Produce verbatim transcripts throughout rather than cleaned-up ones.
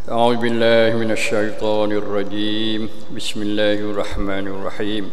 أعوذ بالله من الشيطان الرجيم بسم الله الرحمن الرحيم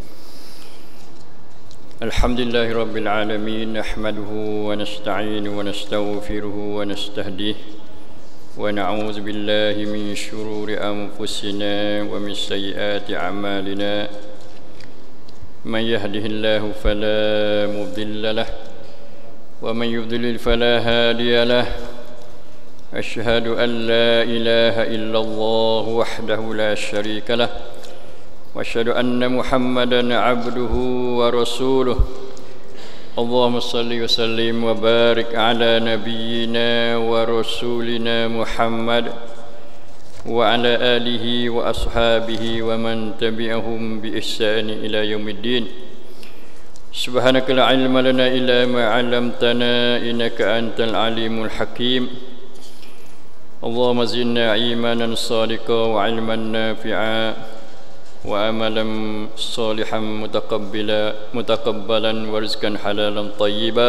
الحمد لله رب العالمين نحمده ونستعينه ونستغفره ونستهديه ونعوذ بالله من شرور أنفسنا ومن سيئات أعمالنا من يهده الله فلا مضل له ومن يضلل فلا هادي له أشهد أن لا إله إلا الله وحده لا شريك له وأشهد أن محمدا عبده ورسوله اللهم صل وسلم وبارك على نبينا ورسولنا محمد وعلى آله وأصحابه ومن تبعهم بإحسان إلى يوم الدين سبحانك لا علم لنا إلا ما علمتنا إنك أنت العليم الحكيم اللهم زدنا إيمانا صادقا وعلما نافعا وعملا صالحا متقبلا متقبلا ورزقا حلالا طيبا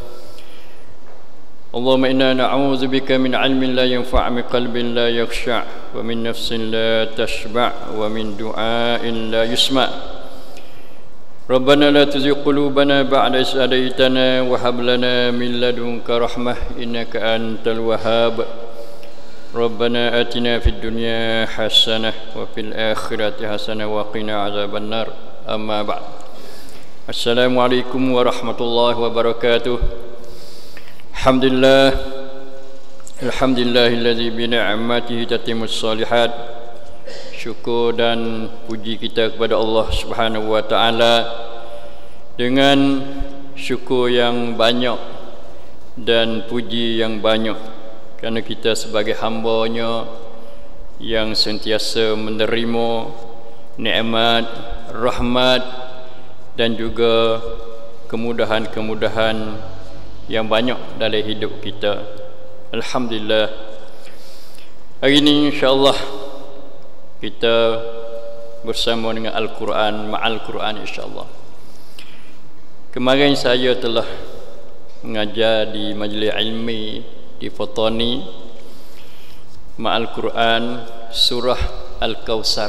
اللهم إنا نعوذ بك من علم لا ينفع من قلب لا يخشع ومن نفس لا تشبع ومن دعاء لا يسمع ربنا لا تزغ قلوبنا بعد إذ هديتنا وهب لنا من لدنك رحمة إنك أنت الوهاب ربنا آتنا في الدنيا حسنة وفي الآخرة حسنة وقنا عذاب النار أما بعد السلام عليكم ورحمة الله وبركاته الحمد لله الحمد لله الذي بنعمته تتم الصالحات syukur dan puji kita kepada Allah Subhanahu wa taala dengan syukur yang banyak dan puji yang banyak kerana kita sebagai hamba-Nya yang sentiasa menerima nikmat, rahmat dan juga kemudahan-kemudahan yang banyak dalam hidup kita. Alhamdulillah. Hari ini insya-Allah kita bersama dengan Al-Quran, ma'al Quran insya-Allah. Kemarin saya telah mengajar di majlis ilmi di Fotoni ma'al Quran surah Al-Kausar,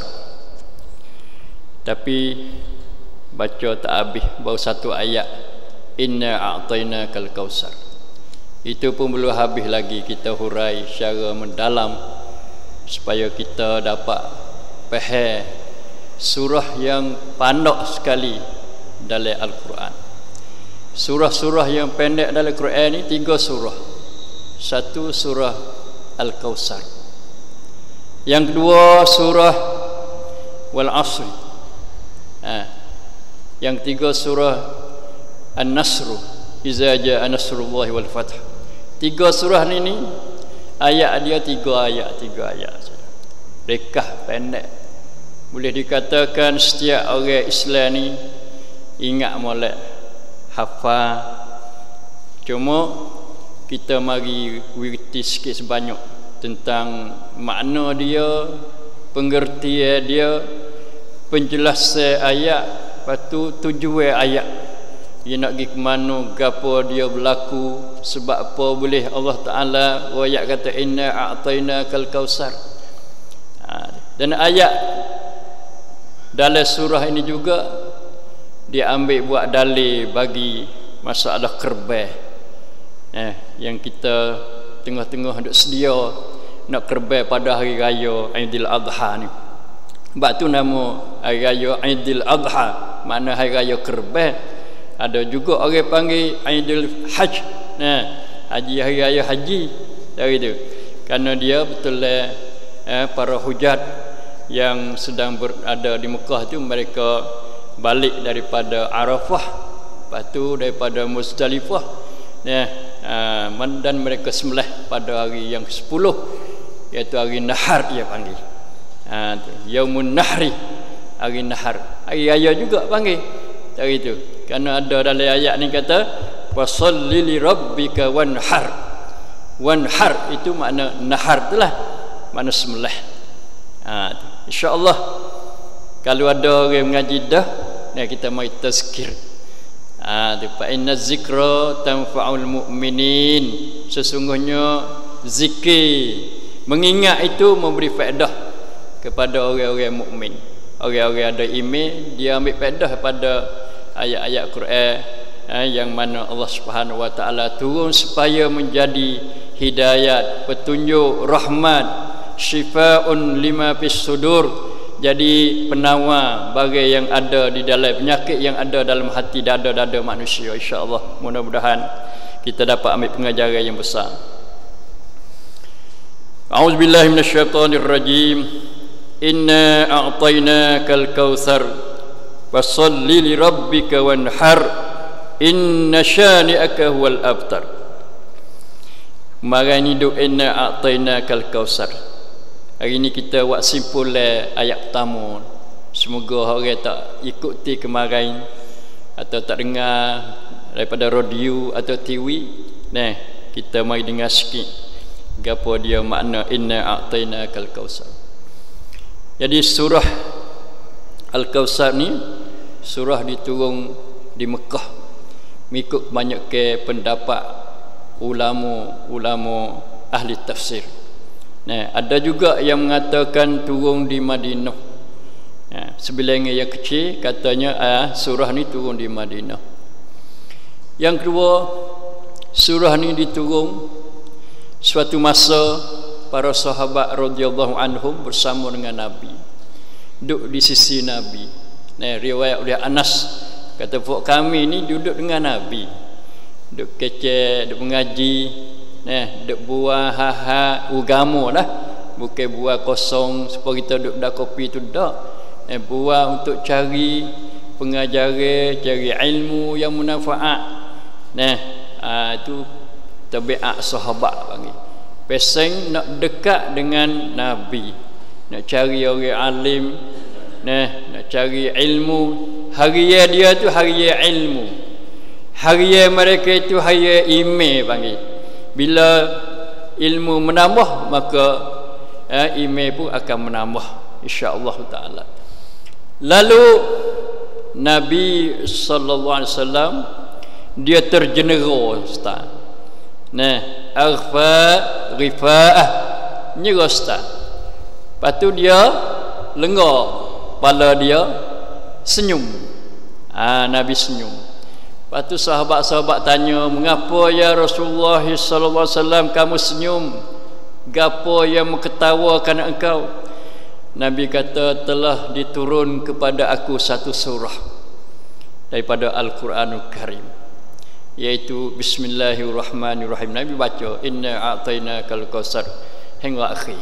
tapi baca tak habis, baru satu ayat, inna a'tainakal kausar. Itu pun belum habis lagi kita hurai secara mendalam supaya kita dapat faham surah yang pandai sekali dalam Al-Quran. Surah-surah yang pendek dalam Al-Quran ni tiga surah. Satu surah Al-Kausar, yang kedua surah Wal Asri, ha. Yang ketiga surah An-Nasr, Iza Jaa Nasrullahi wal Fath. Tiga surah ni, ni ayat dia tiga ayat, tiga ayat saja. Rekah pendek. Boleh dikatakan setiap orang Islam ni ingat molek, hafal. Cuma kita mari wirti sikit sebanyak tentang makna dia, pengertian dia, penjelasan ayat, lepas tu tujuan ayat. Dia nak pergi ke mana, gapo dia berlaku, sebab apa boleh Allah Ta'ala ayat kata inna a'tainakal kausar. Ha, dan ayat dalam surah ini juga dia ambil buat dalil bagi masalah kerbau. Eh, yang kita tengah-tengah duk sedia nak kerbau pada hari raya Aidil Adha ni. Sebab tu nama hari raya Aidil Adha, makna hari raya kerbau. Ada juga orang panggil Aidil Hajj. Nah, haji, hari raya haji dari tu. Kerana dia betul eh, para hujat yang sedang berada di Mekah tu, mereka balik daripada Arafah, lepas tu daripada Muzdalifah, nah, Uh, dan mereka sembelih pada hari yang kesepuluh, iaitu hari Nahar dia panggil. uh, Yaumun Nahri, hari Nahar, hari raya juga panggil dari itu. Kerana ada dalam ayat ni kata wasalli li rabbika wanhar. Wanhar itu makna nahar itulah, makna sembelih. uh, InsyaAllah kalau ada orang mengaji dah, nah, kita mari tazkir. Ah, fa inna zikra tanfa'ul mu'minin. Sesungguhnya zikir mengingat itu memberi faedah kepada orang-orang mukmin. Orang-orang ada iman, dia ambil faedah pada ayat-ayat Quran eh, yang mana Allah Subhanahu wa taala turun supaya menjadi hidayat, petunjuk, rahmat, syifaun lima fis sudur, jadi penawar bagi yang ada di dalam penyakit yang ada dalam hati dada-dada manusia. Insya-Allah mudah-mudahan kita dapat ambil pengajaran yang besar. A'udzubillahi minasyaitonir rajim. Inna a'tainakal kautsar fasholli li rabbika wanhar inna syani'aka huwal abtar. Mari ni doa inna a'tainakal kautsar. Hari ni kita buat simpul ayat pertama. Semoga orang tak ikuti kemarin atau tak dengar daripada radio atau T V. Nah, kita mari dengar sikit gapo dia makna inna a'tainakal kautsar. Jadi surah Al-Kautsar ni surah diturun di Mekah mengikut banyak ke pendapat ulama-ulama ahli tafsir. Nah, ada juga yang mengatakan turun di Madinah. Nah, sebilangan yang kecil katanya ah, surah ni turun di Madinah. Yang kedua, surah ni diturun suatu masa para sahabat radhiyallahu anhum bersama dengan Nabi, duduk di sisi Nabi. Nah, riwayat oleh Anas kata pok kami ni duduk dengan Nabi, duduk kecek, duduk mengaji, nah, duduk buah ha-ha agama lah, bukan buah kosong supaya kita duduk dah kopi tu dak. Nah, buah untuk cari pengajaran, cari ilmu yang manfaat. Nah, aa, itu tabiat sahabat panggil. Peseng nak dekat dengan Nabi, nak cari orang alim, nah, nak cari ilmu. Harian dia tu harian ilmu, harian mereka itu harian iman panggil. Bila ilmu menambah maka eh, iman pun akan menambah insya-Allah taala. Lalu Nabi sallallahu alaihi wasallam dia terjenera ustaz. Nah, aghfa rifa'ah nyerah ustaz. Lepas tu dia lengar kepala dia, senyum. Ah, Nabi senyum. Lepas tu sahabat-sahabat tanya, mengapa ya Rasulullah sallallahu alaihi wasallam kamu senyum? Gapo yang mengketawakan engkau? Nabi kata, telah diturun kepada aku satu surah daripada Al-Quranul Karim, iaitu Bismillahirrahmanirrahim. Nabi baca inna a'tainakal kautsar hingga akhir.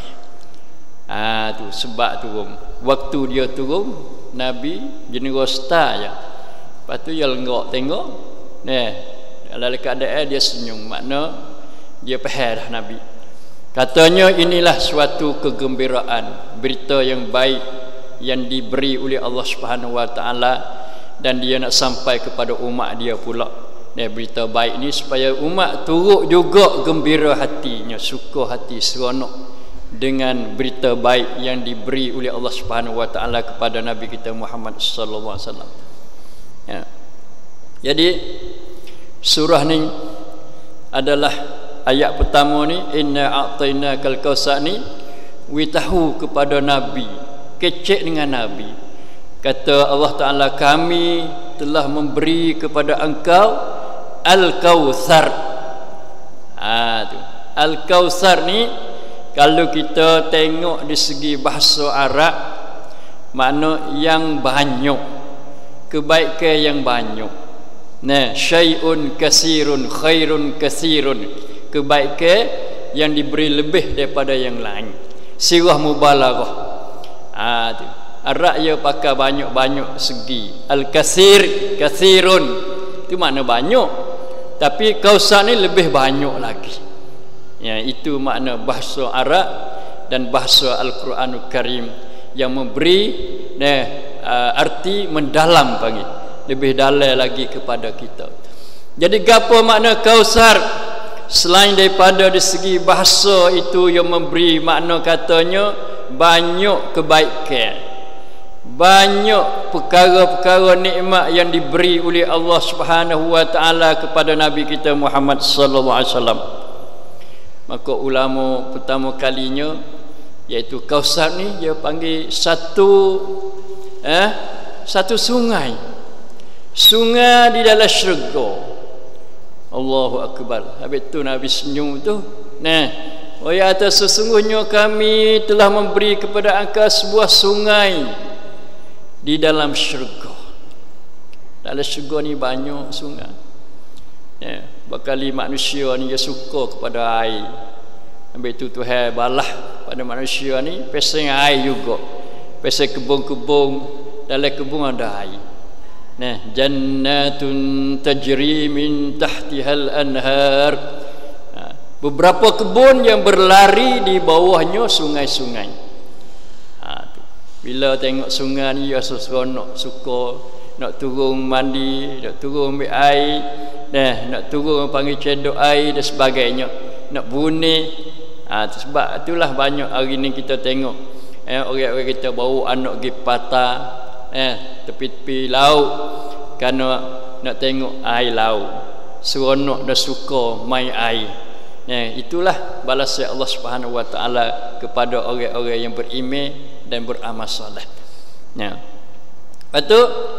Ah, tu sebab turun. Waktu dia turun, Nabi jenera star je. Lepas tu dia lenggak tengok, nah, dalam keadaan dia senyum, makna dia faham dah Nabi. Katanya inilah suatu kegembiraan, berita yang baik yang diberi oleh Allah Subhanahu wa taala, dan dia nak sampai kepada umat dia pula. Nah, berita baik ni supaya umat turut juga gembira hatinya, suka hati, seronok dengan berita baik yang diberi oleh Allah Subhanahu wa taala kepada Nabi kita Muhammad sallallahu alaihi wasallam. Ya. Jadi surah ni adalah ayat pertama ni, inna a'tainakal kautsar ni witahu kepada Nabi, kecek dengan Nabi. Kata Allah Taala, kami telah memberi kepada engkau Al-Kautsar. Ah, tu. Al-Kautsar ni kalau kita tengok di segi bahasa Arab, makna yang banyak, kebaikan yang banyak. Nah, syai'un kasirun khairun kasirun, kebaikan yang diberi lebih daripada yang lain. Sirah mubalaghah. Ah, tu. Arab dia pakai banyak-banyak segi. Al-kasir, kasirun, itu makna banyak. Tapi kautsar ni lebih banyak lagi. Ya, itu makna bahasa Arab dan bahasa Al-Quranul Karim yang memberi nah, uh, arti mendalam panggil, lebih dalam lagi kepada kita. Jadi gapo makna kautsar selain daripada di segi bahasa itu yang memberi makna katanya banyak kebaikan, banyak perkara-perkara nikmat yang diberi oleh Allah Subhanahu wa taala kepada Nabi kita Muhammad sallallahu alaihi wasallam. Maka ulama pertama kalinya iaitu Kausar ni dia panggil satu eh satu sungai. Sungai di dalam syurga. Allahu akbar. Habis tu Nabi senyum tu. Nah, wa ya atas sesungguhnya kami telah memberi kepada engkau sebuah sungai di dalam syurga. Dalam syurga ni banyak sungai. Ya, bakali manusia ni dia suka kepada air. Habis tu Tuhan balah pada manusia ni pasal air juga. Pasal kebun-kebun, dalam kebun ada air. Nah, jannatun tajri min tahtihal anhar. Beberapa kebun yang berlari di bawahnya sungai-sungai. Ha, tu. Bila tengok sungai ni rasa seronok, suka nak turun mandi, nak turun ambil air, nah, nak turun panggil cendok air dan sebagainya, nak bunih. Ha, tu sebab itulah banyak hari ni kita tengok eh, orang-orang kita bawa anak pergi patah eh, tepi-tepi laut kerana nak tengok air laut, seronok dan suka main air. Ya, itulah balasan Allah Subhanahu Wa Taala kepada orang-orang yang beriman dan beramal soleh. Ya. Lepas tu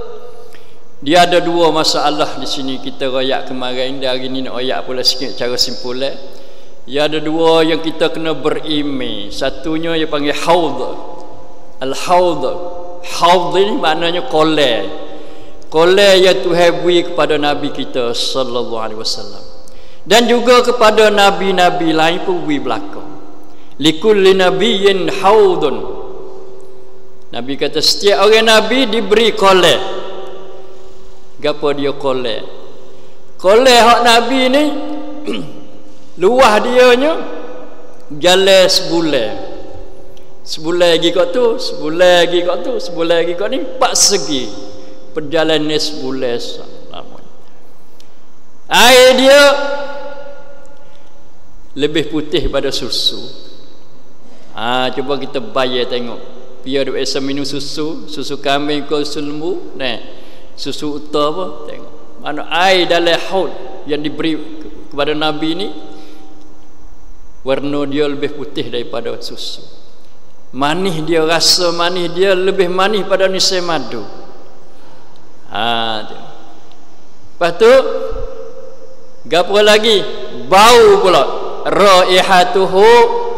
dia ada dua masalah di sini kita royak kemarin, dan hari ni nak royak pula sikit cara simpul. Ya, ada dua yang kita kena beriman. Satunya dia panggil haud. Al-haud. Haud ini maknanya kolam. Kolam yang Tuhan beri kepada Nabi kita sallallahu alaihi wasallam. Dan juga kepada nabi-nabi lain pun beri belakang. Likulli nabiyyin haudun. Nabi kata setiap orang nabi diberi kolam. Gapo dia kolam? Kolam hak nabi ni luah dianya jalan sebulan. Sebulan lagi kat tu, sebulan lagi kat tu, sebulan lagi kat ni, empat segi. Perjalanan sebulan lama. Air dia lebih putih pada susu. Ah, ha, cuba kita bayar tengok. Biar dia biasa minum susu, susu kambing ke susu lembu, nah, susu unta apa? Tengok. Mana air dalam haud yang diberi kepada Nabi ni, warna dia lebih putih daripada susu. Manis dia, rasa manis dia lebih manis pada nisai madu. Ha, lepas tu gapo lagi? Bau pula. Raihatuhu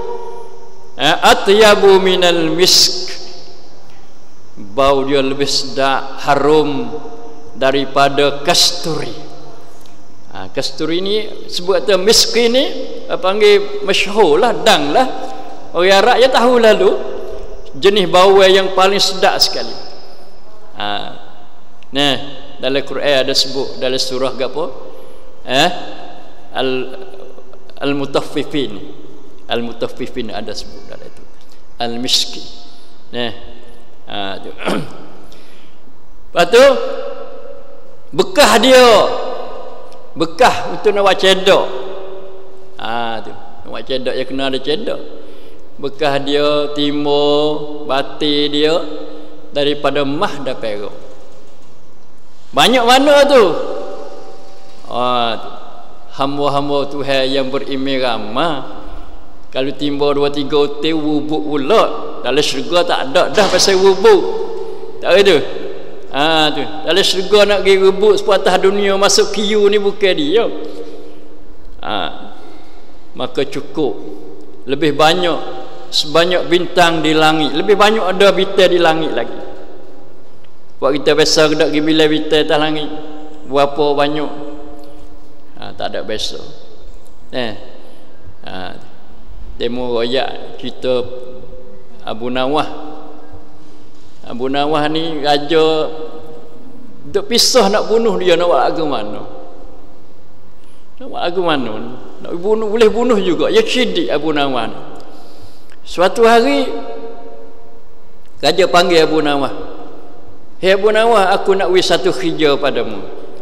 atyabu minal misk. Bau dia lebih sedap, harum daripada kasturi. Ha, kasturi ni sebut kata misk ni panggil masyhur lah, dang lah. Orang Arab ya tahu lalu jenis bau yang paling sedap sekali. Ha, nah, dalam Quran ada sebut dalam surah gapo? Eh? Al Al-Mutaffifin. Al-Mutaffifin ada sebut dalam itu. Al-Miski. Nah. Ha, tu. Lepas tu bekah dia. Bekah untuk nak buat cendok. Ah, tu. Nak buat cendok ya kena ada cendok. Bekah dia, timur, batin dia daripada mah dan perak. Banyak mana tu? Ah, tu. Hamba-hamba Tuhan yang beriman ramah. Kalau timbul dua tiga otel wubuk pula. Dalam syurga tak ada dah pasal wubuk. Tak ada. Ha tu. Dalam syurga nak pergi wubuk sepatah dunia masuk kiu ni bukan dia. Ha. Maka cukup. Lebih banyak sebanyak bintang di langit. Lebih banyak ada bintang di langit lagi. Buat kita biasa nak pergi bila bintang atas langit. Berapa banyak? Ha, tak ada biasa. Eh. Ha. Demo royak cerita Abu Nawah. Abu Nawah ni raja duk pisah nak bunuh dia, nak buat lagu mana? Nak buat lagu mana? Nak bunuh, boleh bunuh juga. Ya cerdik Abu Nawah ni. Suatu hari raja panggil Abu Nawah. Hei Abu Nawah, aku nak beri satu khija padamu.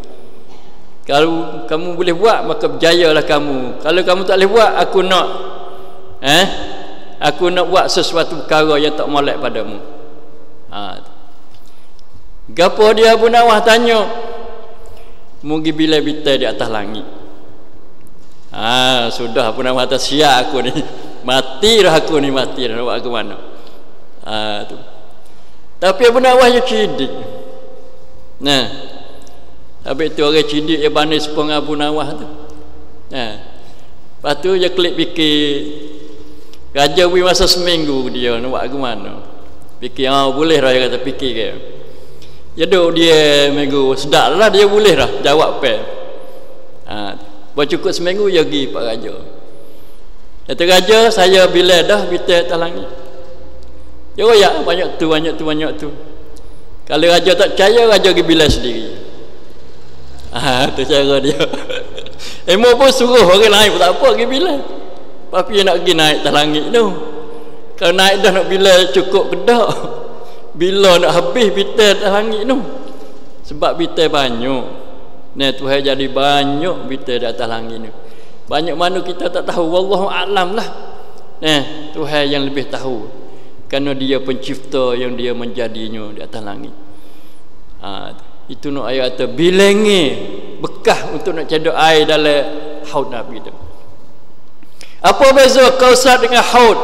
Kalau kamu boleh buat maka berjayalah kamu. Kalau kamu tak boleh buat, aku nak eh aku nak buat sesuatu perkara yang tak molek padamu. Ha. Gapo dia Abu Nawah tanya? Mungkin bila bintang di atas langit. Ah, sudah pun nama atas siap aku ni. Mati dah aku ni, mati dah, nak buat ke mana? Ah, tu. Tapi Abu Nawas je cidik. Nah. Habis tu orang cidik yang banding sepung Abu Nawas tu. Nah. Lepas tu dia klik fikir. Raja beri masa seminggu dia nak buat ke mana. Fikir, ah boleh lah dia kata fikir ke. Dia duduk dia minggu, sedap lah dia boleh lah jawab pe. Ha, buat cukup seminggu dia pergi Pak Raja. Kata Raja, saya bila dah bitai atas langit. Ya royak banyak tu, banyak tu, banyak tu. Kalau Raja tak percaya, Raja pergi bila sendiri. Ah, tu cara dia. Emo pun suruh orang lain pun tak apa pergi bila. Tapi nak pergi naik atas langit tu. Kalau naik dah nak bila cukup ke tak? Bila nak habis bitai atas langit tu? Sebab bitai banyak. Nah, Tuhan jadi banyak bitai di atas langit tu. Banyak mana kita tak tahu. Wallahu a'lam lah. Nah, Tuhan yang lebih tahu. Kerana dia pencipta yang dia menjadinya di atas langit. Ha, itu nak ayat kata bilengi bekah untuk nak cedok air dalam haud Nabi tu. Apa beza Kausar dengan haud?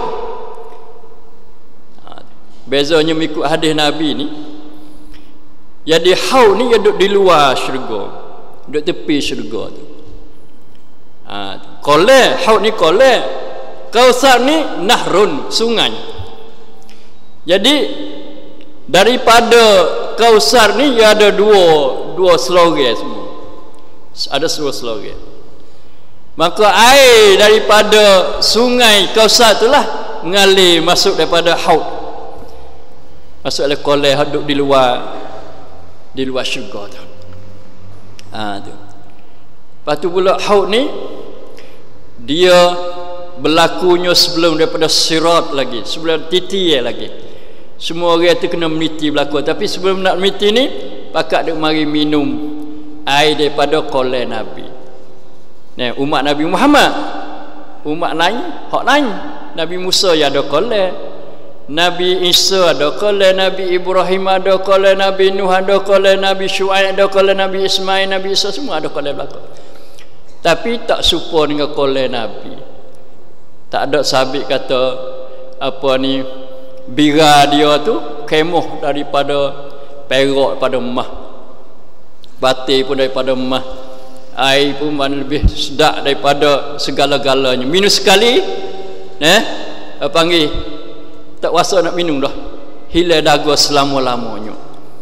Ha, bezanya mengikut hadis Nabi ni. Jadi haud ni dia duduk di luar syurga, duduk tepi syurga tu. Ha, koleh, haud ni koleh. Kausar ni nahrun, sungai. Jadi daripada Kausar ni dia ada dua dua slogan semua. Ada dua slogan. Maka air daripada sungai Kausar itulah mengalir masuk daripada haud. Masuk oleh koleh duduk di luar di luar syurga tu. Ha tu. Lepas tu pula haud ni dia berlakunya sebelum daripada sirat lagi, sebelum titi lagi. Semua orang tu kena meniti berlaku. Tapi sebelum nak meniti ni, pakat dia mari minum air daripada koleh Nabi. Nah, umat Nabi Muhammad, umat lain, hak lain. Nabi Musa ya ada koleh, Nabi Isa ada koleh, Nabi Ibrahim ada koleh, Nabi Nuh ada koleh, Nabi Syuaib ada koleh, Nabi Ismail, Nabi Isa semua ada koleh berlaku. Tapi tak serupa dengan koleh Nabi. Tak ada sabit kata apa ni bira dia tu kemoh daripada perak pada emas, batir pun daripada emas, air pun mana lebih sedap daripada segala-galanya. Minum sekali eh panggil tak kuasa nak minum dah, hilang dagu selama-lamanya.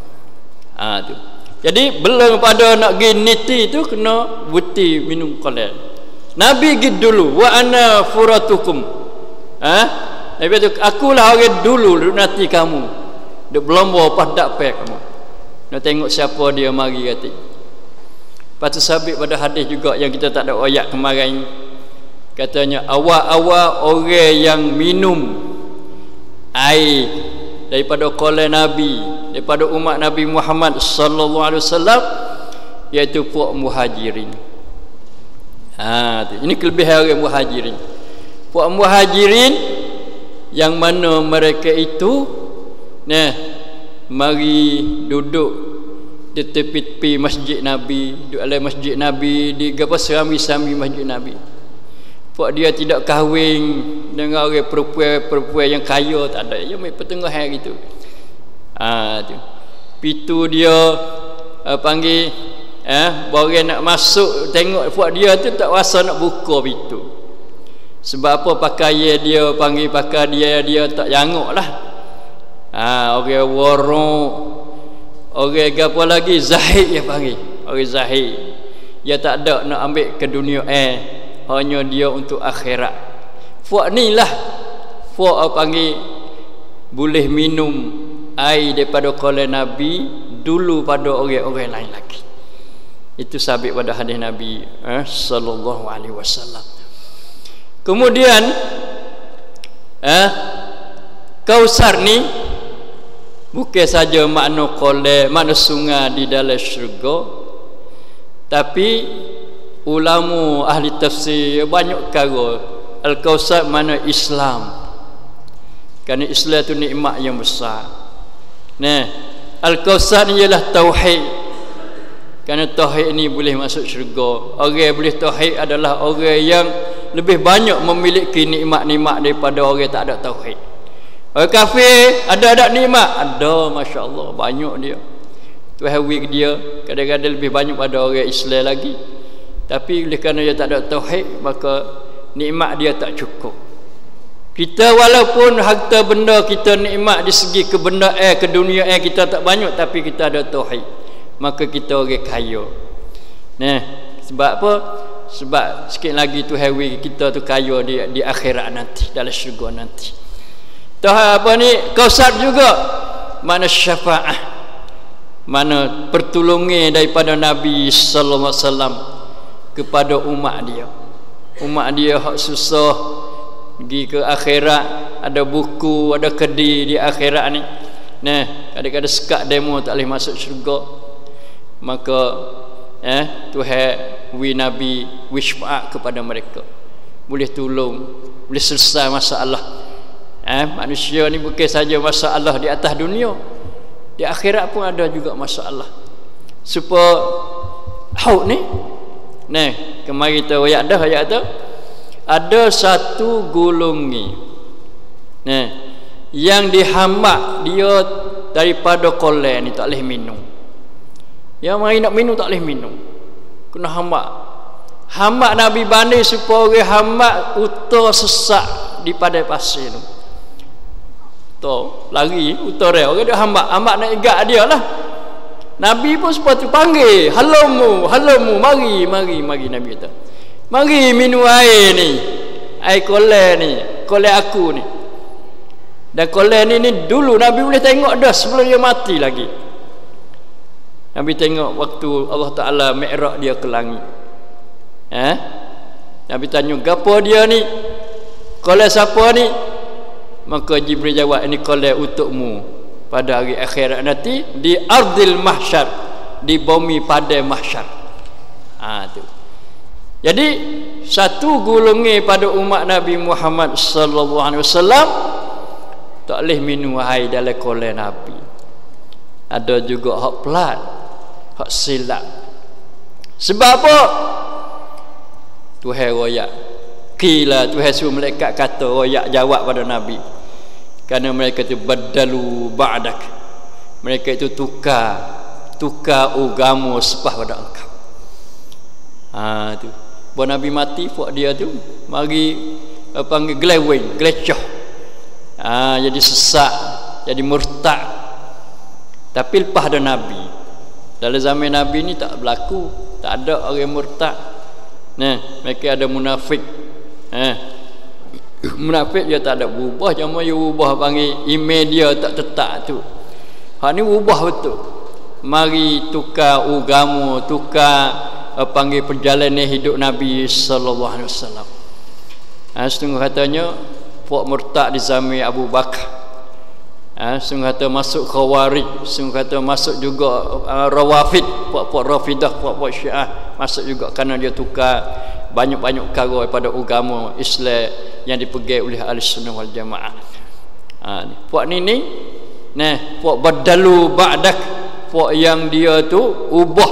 Ah tu. Jadi belum pada nak pergi niti tu kena buti minum koleh. Nabi pergi dulu, wa ana furatukum. Ha? Nabi tu akulah orang dulu duk nanti kamu. Duk berlomba padak pek kamu. Nak tengok siapa dia mari kata. Lepas tu sabit pada hadis juga yang kita tak ada ayat kemarin. Katanya awal-awal orang yang minum air daripada koleh Nabi, daripada umat Nabi Muhammad sallallahu alaihi wasallam, iaitu puak muhajirin. Ha, tu. Ini kelebihan orang muhajirin. Puak muhajirin yang mana mereka itu nah mari duduk di tepi-tepi masjid Nabi, duduk dalam masjid Nabi, di apa serami-serami masjid Nabi. Puak dia tidak kahwin dengan orang perempuan-perempuan yang kaya, tak ada. Dia main pertengahan gitu. Ah tu. Pitu dia uh, panggil eh baru nak masuk tengok puak dia tu tak rasa nak buka pintu. Sebab apa pakaian dia panggil pakai dia dia tak janguk lah. Ah orang warok, orang apa lagi zahid dia panggil. Orang zahid. Dia tak ada nak ambil ke dunia eh. Hanya dia untuk akhirat. Puak ni lah puak panggil boleh minum air daripada koleh Nabi dulu pada orang-orang lain lagi. Itu sabit pada hadis Nabi eh, sallallahu alaihi wasallam. Kemudian eh, Kausar ni bukan saja makna koleh, makna sungai di dalam syurga, tapi ulama ahli tafsir banyak kata Al-Kausar mana Islam. Kerana Islam itu nikmat yang besar. Nah, Al-Kausar ni ialah tauhid. Kerana tauhid ni boleh masuk syurga. Orang yang boleh tauhid adalah orang yang lebih banyak memiliki nikmat-nikmat daripada orang yang tak ada tauhid. Orang kafir ada-ada nikmat, ada, masya-Allah, banyak dia. Tuhan wik dia kadang-kadang lebih banyak pada orang Islam lagi. Tapi oleh kerana dia tak ada tauhid, maka nikmat dia tak cukup. Kita walaupun harta benda kita nikmat di segi kebendaan, keduniaan kita tak banyak, tapi kita ada tauhid, maka kita orang kaya. Nah, sebab apa? Sebab sikit lagi Tuhan wik kita tu kaya di di akhirat nanti, dalam syurga nanti. Tuhan apa ni? Kausar juga, mana syafaat, mana pertolongan daripada Nabi sallallahu alaihi wasallam kepada umat dia. Umat dia hak susah pergi ke akhirat, ada buku, ada kedi di akhirat ni. Nah, kadang-kadang sekat demo tak boleh masuk syurga. Maka eh Tuhan wi Nabi wi syafaat kepada mereka. Boleh tolong, boleh selesai masalah. Eh manusia ni bukan saja masalah di atas dunia, di akhirat pun ada juga masalah. Supaya haud ni, nah, kemari kita ayat dah ayat tu. Ada satu golongan, nah, yang dihambat dia daripada kolam ni, tak boleh minum. Yang mari nak minum tak boleh minum, kena hambat. Hambat Nabi banding supaya orang hambat utar sesak di padai pasir tu. Tu lari utar dia, orang dia hambat, hambat nak igak dia lah. Nabi pun sepatutnya panggil, halomu, halomu, mari, mari, mari. Nabi kata, mari minum air ni, air kolam ni, kolam aku ni. Dan kolam ni, ni dulu Nabi boleh tengok dah sebelum dia mati lagi. Nabi tengok waktu Allah Ta'ala mi'raj dia ke langit. Eh? Nabi tanya, gapo dia ni? Kolam siapa ni? Maka Jibril jawab, ini kolam untukmu pada hari akhirat nanti di ardil mahsyar, di bumi padai mahsyar. Ah tu. Jadi satu golongan pada umat Nabi Muhammad sallallahu alaihi wasallam tak boleh minum air dalam kolam Nabi. Ada juga hak pelat, hak silap. Sebab apa? Tuhan royak. Kila Tuhan suruh malaikat kata royak jawab pada Nabi. Kerana mereka itu badalu ba'dak, mereka itu tukar tukar agama sepah pada engkau. Ha tu. Buat Nabi mati, buat dia tu mari apa panggil glewing, glecah. Ha, jadi sesak, jadi murtad. Tapi lepas ada Nabi, dalam zaman Nabi ni tak berlaku, tak ada orang murtad. Nah, mereka ada munafik. Ha. Munafik dia tak ada berubah, cuma dia ubah panggil email dia tak tetap tu. Hak ni ubah betul. Mari tukar agama, tukar uh, panggil perjalanan hidup Nabi sallallahu alaihi wasallam. Ah setengah katanya puak murtad di zaman Abu Bakar. Ah setengah kata masuk Khawarij, setengah kata masuk juga uh, Rawafid, puak-puak Rafidah, puak-puak Syiah masuk juga kerana dia tukar banyak-banyak perkara daripada agama Islam yang dipegang oleh Ahlussunnah wal Jamaah. Ha, puak ni ni, nah, puak badalu ba'dak, puak yang dia tu ubah.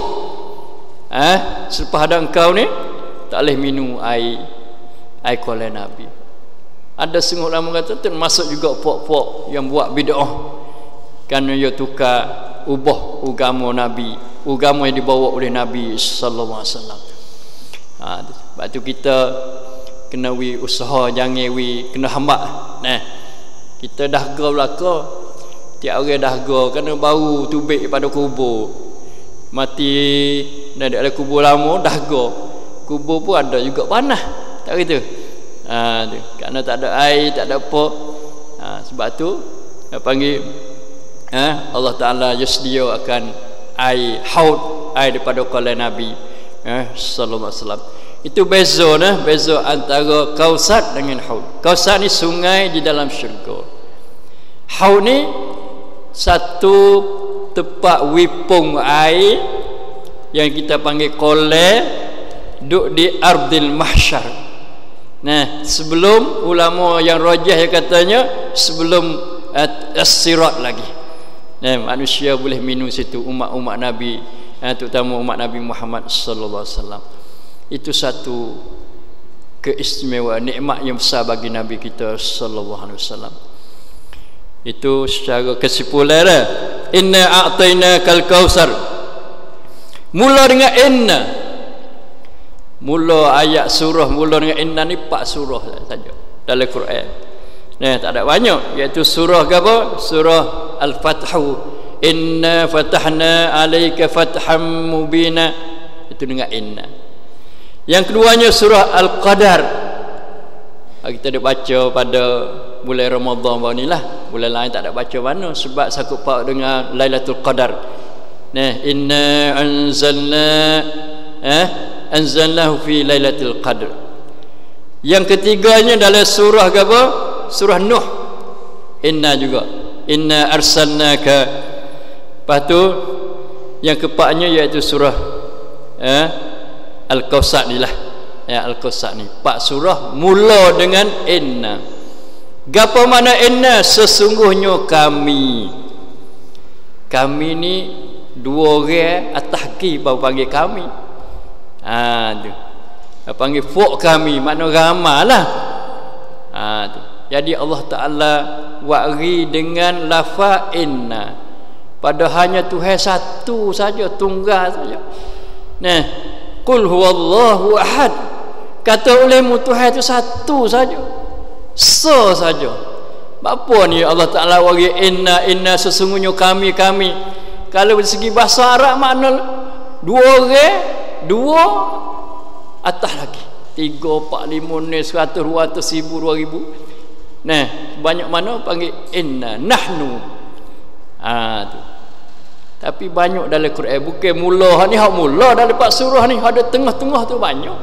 Eh, selepas ada engkau ni tak boleh minum air air kolam Nabi. Ada setengah ulama kata termasuk juga puak-puak yang buat bid'ah kerana dia tukar ubah agama Nabi, agama yang dibawa oleh Nabi sallallahu alaihi wasallam. Ha, sebab tu kita kena wi usaha, jangan wi kena hambak. Nah, kita dahga belaka, tiap orang dahga kerana bau tubik pada kubur. Mati dan ada kubur lama dahga. Kubur pun ada juga panas. Tak gitu. Ha, tu. Kerana tak ada air, tak ada apa. Ha, sebab tu dia panggil ha, Allah Taala sedia akan air haud, air daripada kolam Nabi. Eh, sallallahu alaihi wasallam. Itu beza nah, beza antara Kausar dengan Haud. Kausar ni sungai di dalam syurga. Haud ni satu tempat wipung air yang kita panggil kolam, duduk di ardil mahsyar. Nah, sebelum ulama yang rajih yang katanya sebelum as-sirat lagi. Nah, manusia boleh minum situ, umat-umat Nabi eh, terutama umat Nabi Muhammad sallallahu alaihi wasallam. Itu satu keistimewaan, nikmat yang besar bagi Nabi kita sallallahu alaihi wasallam. Itu secara kesimpulan dah. Inna a'tainakal kautsar. Mula dengan inna. Mula ayat surah mula dengan inna ni empat surah saja dalam Quran. Nah, tak ada banyak, iaitu surah apa? Surah Al-Fathu. Inna fatahna alayka fatham mubina. Itu dengan inna. Yang keduanya surah Al-Qadar. Kita ada baca pada bulan Ramadan baru ni lah. Bulan lain tak ada baca mana sebab sakut paut dengan Lailatul Qadar. Nah, inna anzalna eh anzalnahu fi Lailatul Qadar. Yang ketiganya dalam surah apa? Surah Nuh. Inna juga. Inna arsalnaka. Lepas tu yang keempatnya iaitu surah eh Al-Kautsar ni lah. Ya, Al-Kautsar ni empat surah mula dengan inna. Gapo mana inna? Sesungguhnya kami. Kami ni dua orang atas ki baru panggil kami. Ha tu. Panggil fuk kami, makna ramalah. Ha tu. Jadi Allah Taala wari dengan lafaz inna. Pada hanya Tuhan satu saja, tunggal saja. Nah, qul huwallahu ahad. Kata olehmu Tuhan itu satu saja. So saja. Apa ni Allah Taala wari inna inna sesungguhnya kami kami. Kalau dari segi bahasa Arab makna dua orang, dua atas lagi. Tiga, empat, lima, enam, seratus, dua ratus, seribu, dua ribu. Nah, banyak mana panggil inna, nahnu. Ah tu. Tapi banyak dalam Quran bukan mula ni, hak mula dalam empat surah ni, ada tengah-tengah tu banyak.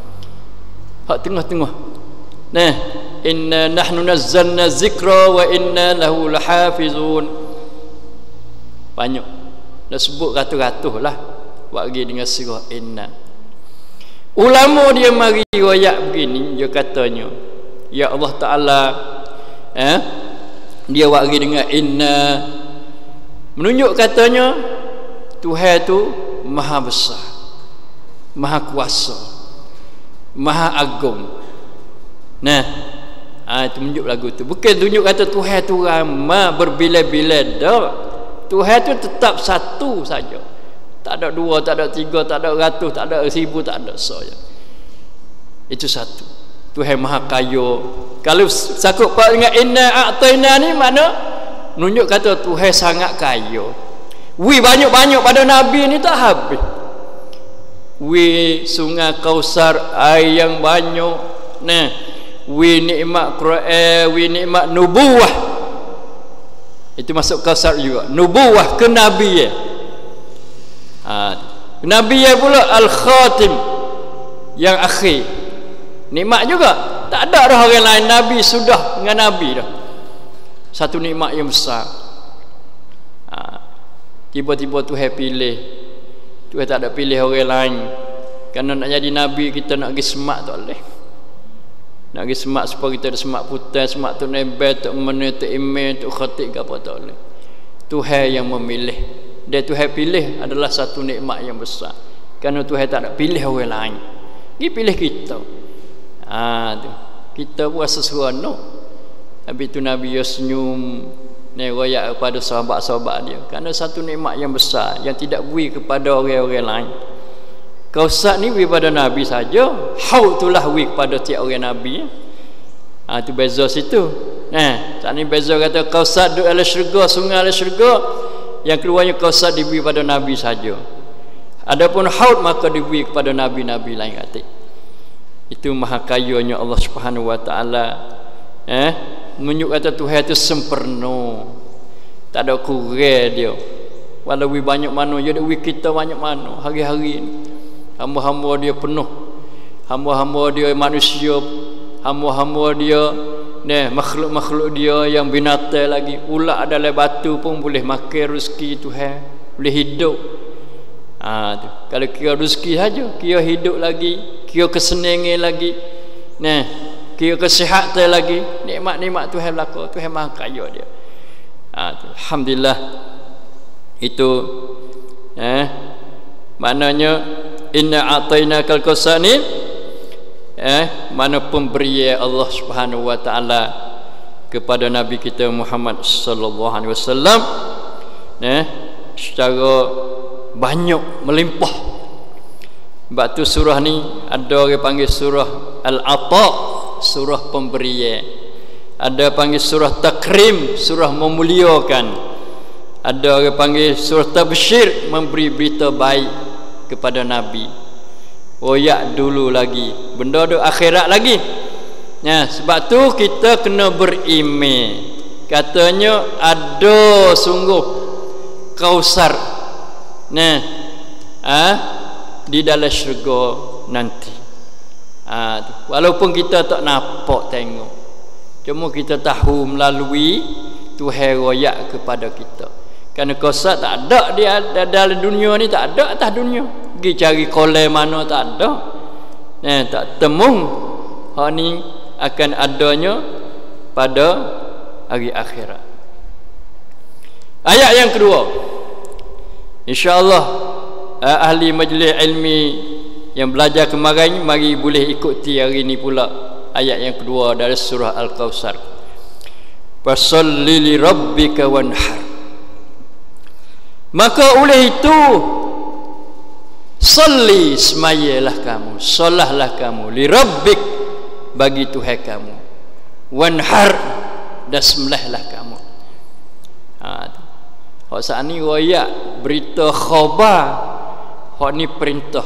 Hak tengah-tengah. Nah, inna nahnu nazzalna zikra wa inna lahu lahafizun. Banyak. Dah sebut ratus-ratus lah bagi dengan surah inna. Ulama dia mari riwayat begini, dia katanya, ya Allah Taala eh dia bagi dengan inna, menunjuk katanya Tuhan tu maha besar, maha kuasa, maha agung. Nah, ah itu menunjuk lagu tu. Bukan tunjuk kata Tuhan tu ramai berbilai-bilai dah. Tuhan tu tetap satu saja. Tak ada dua, tak ada tiga, tak ada ratus, tak ada seribu, tak ada saja. Itu satu. Tuhan maha kaya. Kalau sakut pak dengan inna a'taina ni mana nunjuk kata Tuhan sangat kaya. Wi banyak-banyak pada Nabi ni tak habis. Wi sungai Kautsar, air yang banyak. Nah, wi nikmat Quran, wi nikmat nubuwah. Itu masuk Kautsar juga. Nubuwah ke Nabi ya. Ha, Nabi ya pula Al-Khatim yang akhir. Nikmat juga. Tak ada dah orang lain. Nabi sudah dengan Nabi dah. Satu nikmat yang besar. Ha, tiba-tiba Tuhan pilih. Tuhan tak ada pilih orang lain. Kerana nak jadi Nabi kita nak pergi semak tak boleh. Nak pergi semak supaya kita ada semak putih, semak tu nebel, tu mana, tu email, tu khatib ke apa tak boleh. Tuhan yang memilih. Dia Tuhan pilih adalah satu nikmat yang besar. Kerana Tuhan tak ada pilih orang lain. Dia pilih kita. Ah tu. Kita buat sesuatu. Habis tu Nabi dia senyum, riwayat kepada sahabat-sahabat dia. Kerana satu nikmat yang besar yang tidak beri kepada orang-orang lain. Kautsar ni beri pada Nabi saja. Haud itulah beri kepada tiap orang Nabi. Ah tu beza situ. Nah, tak ni beza kata Kautsar duduk dalam syurga, sungai dalam syurga. Yang keluarnya Kautsar diberi pada Nabi saja. Adapun haud maka diberi kepada nabi-nabi lain kata. Itu maha kayanya Allah Subhanahu wa taala. Eh, menunjuk kata Tuhan itu sempurna. Tak ada kurang dia. Walau banyak mana dia ada kita banyak mana hari-hari ni. Hamba-hamba dia penuh. Hamba-hamba dia manusia, hamba-hamba dia nah, makhluk-makhluk dia yang binatang lagi, ulat dalam batu pun boleh makan rezeki Tuhan, boleh hidup. Ah tu. Kalau kira rezeki saja, kira hidup lagi, kira kesenangan lagi. Nah, kira kesihatan lagi, nikmat-nikmat Tuhan belaka, Tuhan Maha Kaya dia. Ah tu. Alhamdulillah. Itu eh Maknanya inna a'tainakal kautsar ni eh mana pemberian Allah Subhanahu wa taala kepada Nabi kita Muhammad sallallahu alaihi wasallam eh secara banyak melimpah. Sebab tu surah ni ada orang panggil surah Al-Ata, surah pemberian. Ada panggil surah Takrim, surah memuliakan. Ada orang panggil surah Tabsyir, memberi berita baik kepada Nabi. Royak dulu lagi, benda tu akhirat lagi. Ya, sebab tu kita kena beriman. Katanya ada sungguh Kausar. Nah, ah di dalam syurga nanti. Ah, walaupun kita tak nampak tengok, cuma kita tahu melalui Tuhan royak kepada kita. Kerana Kausar tak ada di dalam dunia ni, tak ada atas dunia. Pergi cari kolam mana tak ada. Nah, tak temu. Hak ni akan adanya pada hari akhirat. Ayat yang kedua, insya-Allah ahli majlis ilmi yang belajar kemarin mari boleh ikuti hari ni pula ayat yang kedua dari surah Al-Kautsar. Fasalli li rabbika wanhar. Maka oleh itu salli, semayalah kamu, solahlah kamu, li rabbik, bagi Tuhan kamu, wanhar, dan sembelihlah kamu. Ha, hak saat ni royak berita khabar, hak ni perintah.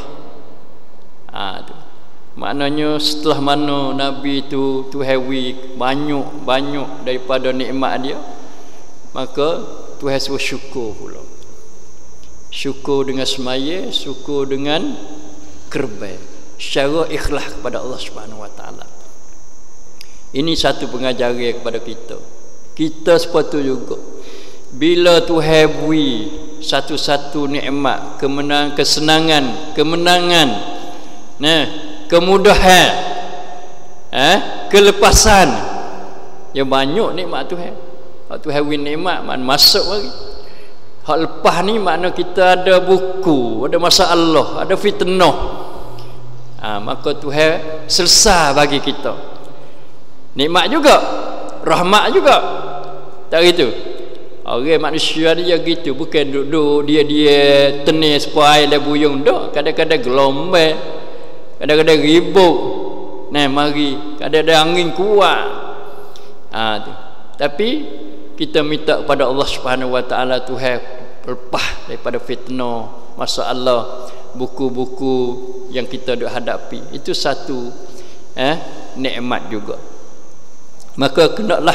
Ha, tu. Maknanya setelah mana Nabi tu Tuhan wi banyak-banyak daripada nikmat dia, maka Tuhan suruh syukur pula. Syukur dengan semaya, syukur dengan kerban, secara ikhlas kepada Allah Subhanahu wa taala. Ini satu pengajaran kepada kita. Kita sepatutnya juga bila Tuhan beri satu-satu nikmat, kemenangan, kesenangan, kemenangan, nah, kemudahan, eh, kelepasan, yang banyak nikmat Tuhan. Hak Tuhan beri nikmat mana masuk lagi. Hak lepas ni makna kita ada buku, ada masalah, ada fitnah. Ha, maka Tuhan selesai bagi kita. Nikmat juga, rahmat juga. Tak gitu. Orang manusia dia gitu, bukan duduk dia dia tenis sepai le buyung dak, kadang-kadang gelombang, kadang-kadang ribut. Nah, mari kadang-kadang angin kuat. Ha, tu. Tapi kita minta kepada Allah Subhanahu wa taala Tuhan lepas daripada fitnah, masalah, buku-buku yang kita duk hadapi. Itu satu eh nikmat juga. Maka kenalah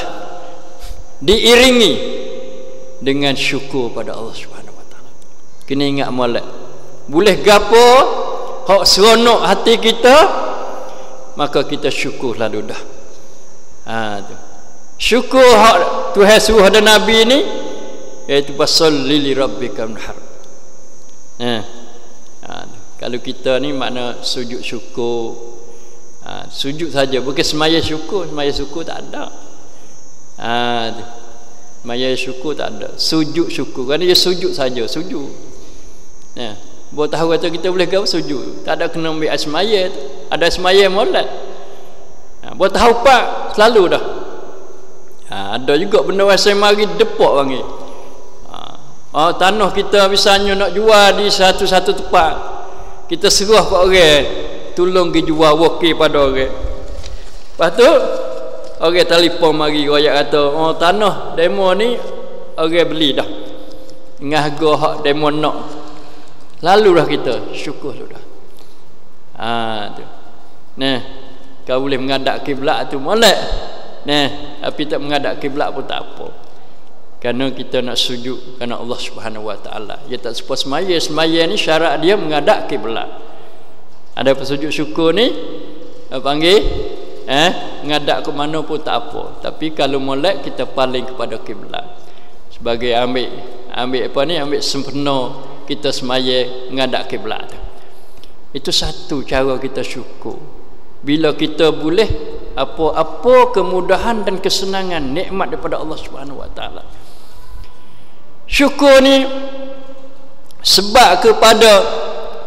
diiringi dengan syukur pada Allah Subhanahu wa taala. Kena ingat molek. Boleh gapo hak seronok hati kita, maka kita syukur lalu dah. Ha tu. Syukur hak Tuhan suruh ada Nabi ni, iaitu fasalli li rabbika wanhar. Ha. Ha. Kalau kita ni makna sujud syukur, ha, sujud saja, bukan semaya syukur. Semaya syukur tak ada. Ha. Semaya syukur tak ada. Sujud syukur, kerana dia sujud saja, sujud. Ha. Buat tahu kata kita boleh gaul sujud, tak ada kena ambil semaya. Ada semaya molek. Ha. Buat tahu pak selalu dah. Ha, ada juga benda yang mari depak panggil. Ha, oh, tanah kita misalnya nak jual di satu-satu tempat, kita serah ke orang, tolong pergi jual wakil pada orang. Lepas tu orang telefon mari royak kata, oh tanah demo ni orang beli dah dengan harga hak demo nak. Lalulah kita syukur sudah. Ha tu. Nah, kau boleh menghadap kiblat tu molek. Nah, tapi tak menghadap kiblat pun tak apa. Kerana kita nak sujud kerana Allah Subhanahu wa taala. Dia tak sepa semaya, semaya ni syarat dia menghadap kiblat. Ada sujud syukur ni apa panggil eh menghadap ke mana pun tak apa. Tapi kalau molek kita paling kepada kiblat. Sebagai ambil ambil apa ni, ambil sempurna kita semaya menghadap kiblat. Itu satu cara kita syukur. Bila kita boleh apa-apa kemudahan dan kesenangan nikmat daripada Allah Subhanahu wa taala. Syukur ni sebab kepada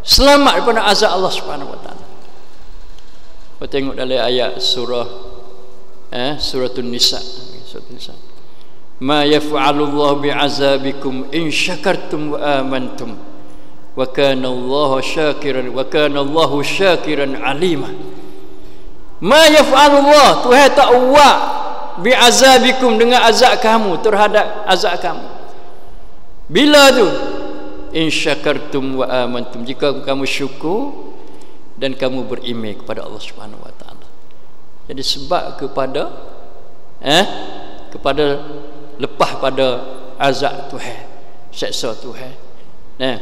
selamat daripada azab Allah Subhanahu wa taala. Kita tengok dalam ayat surah eh suratul nisa, suratul nisa. Ma yaf'alullahu bi'azabikum in syakartum wa amantum wa kana Allahu syakiran wa kana Allahu syakiran alima. Ma yaf'alullah, Tuhan tak buat bi'azabikum dengan azab kamu, terhadap azab kamu. Bila tu? In syakartum wa amantum, jika kamu syukur dan kamu beriman kepada Allah Subhanahu wa taala. Jadi sebab kepada eh kepada lepas pada azab Tuhan, seksa Tuhan. Nah.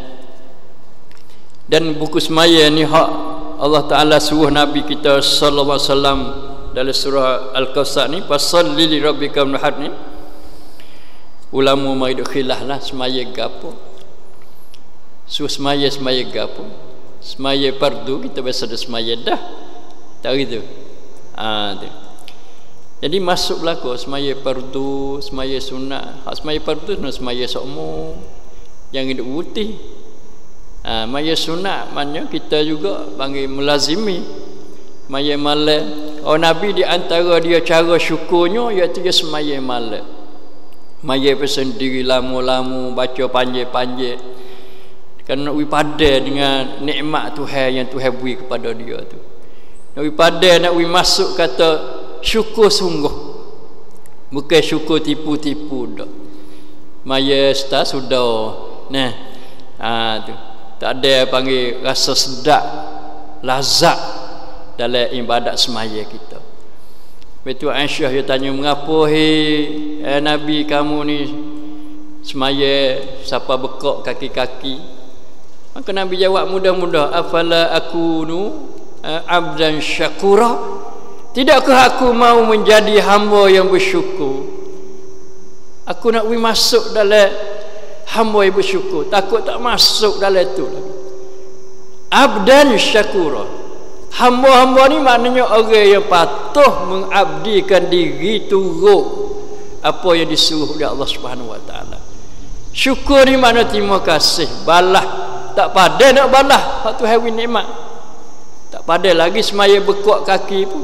Dan buku semaya ni hak Allah Taala suruh Nabi kita sallallahu alaihi wasallam dalam surah Al-Kautsar ni, fasalli li rabbika wanhar ni. Ulama mai duk khilaf lah semaya gapo. Suruh semaya semaya gapo. Semaya fardu kita biasa ada semaya dah. Tak gitu. Ah tu. Jadi masuk belaka semaya fardu, semaya sunat. Hak semaya fardu kena semaya seumur yang hidup putih. Ah maya sunat maknanya kita juga panggil melazimi. Maya malam. Oh Nabi di antara dia cara syukurnya iaitu dia semaya malam. Maya bersendiri lama-lama baca panjang-panjang. Kerana nak pada dengan nikmat Tuhan yang Tuhan beri kepada dia tu. Nak pada nak masuk kata syukur sungguh. Bukan syukur tipu-tipu dak. Maya sta sudah. Nah. Ah tu. Tak ada panggil rasa sedap, lazat dalam ibadat semaya kita. Betul Aisyah dia tanya, mengapa hei eh, Nabi kamu ni semaya siapa bekok kaki-kaki? Maka Nabi jawab mudah-mudah, afala akunu uh, abdan syakura? Tidakkah aku mau menjadi hamba yang bersyukur? Aku nak pergi masuk dalam hamba yang bersyukur. Takut tak masuk dalam itu lagi. Abdan syakura. Hamba-hamba ni maknanya orang yang patuh mengabdikan diri turut apa yang disuruh oleh Allah Subhanahu wa taala. Syukur ni makna terima kasih, balah. Tak pandai nak balah hak Tuhan beri nikmat. Tak pandai lagi semaya berkuat kaki pun.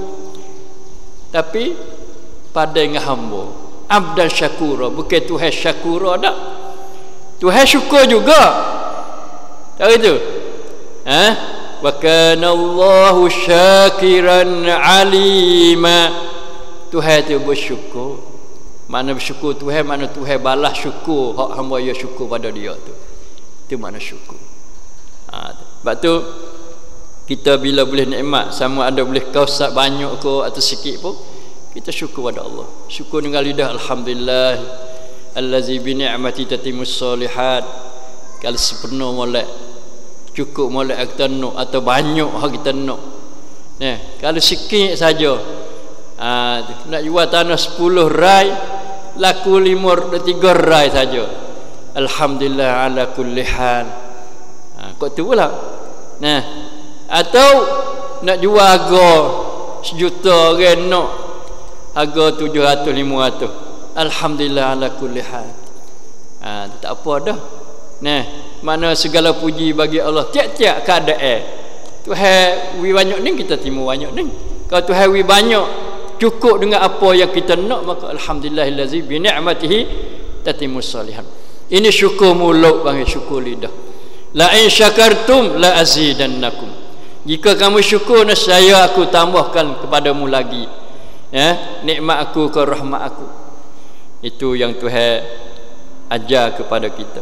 Tapi pandai dengan hamba. Abdan syakura, bukan Tuhan syakura dak. Tuhan syukur juga. Tak itu? Ha? Wa kana Allahu syakiran alima. Tuhan tu bersyukur. Mana bersyukur Tuhan, mana Tuhan balas syukur hak hamba ya syukur pada dia tu. Itu makna syukur. Ha, sebab tu kita bila boleh nikmat, sama ada boleh kausat banyak ke atau sikit pun, kita syukur pada Allah. Syukur dengan lidah alhamdulillah allazi bi ni'mati tatimmus solihat. Kalau sepenuh molek cukup molek kita nak atau banyak hak kita nak. Nah, kalau sikit saja ah ha, nak jual tanah sepuluh rai laku lima tiga rai saja. Alhamdulillah ala kulli hal. Ha, kok tu pula. Nah, atau nak jual harga sejuta orang nak harga tujuh ratus lima ratus. Alhamdulillah ala kulli hal. Ha, tak apa dah. Nah, mana segala puji bagi Allah tiap-tiap keadaan. Tuhan wi banyak ni kita terima banyak ni. Kalau Tuhan wi banyak cukup dengan apa yang kita nak, maka alhamdulillahillazi bi ni'matihi tatimmus shalihat. Ini syukur mulut bagi syukur lidah. La in syakartum la azidannakum. Jika kamu syukur, nescaya aku tambahkan kepadamu lagi. Ya, nikmat aku ke rahmat aku. Itu yang Tuhan ajar kepada kita.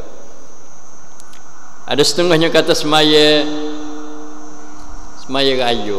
Ada setengahnya kata semaya semaya raya.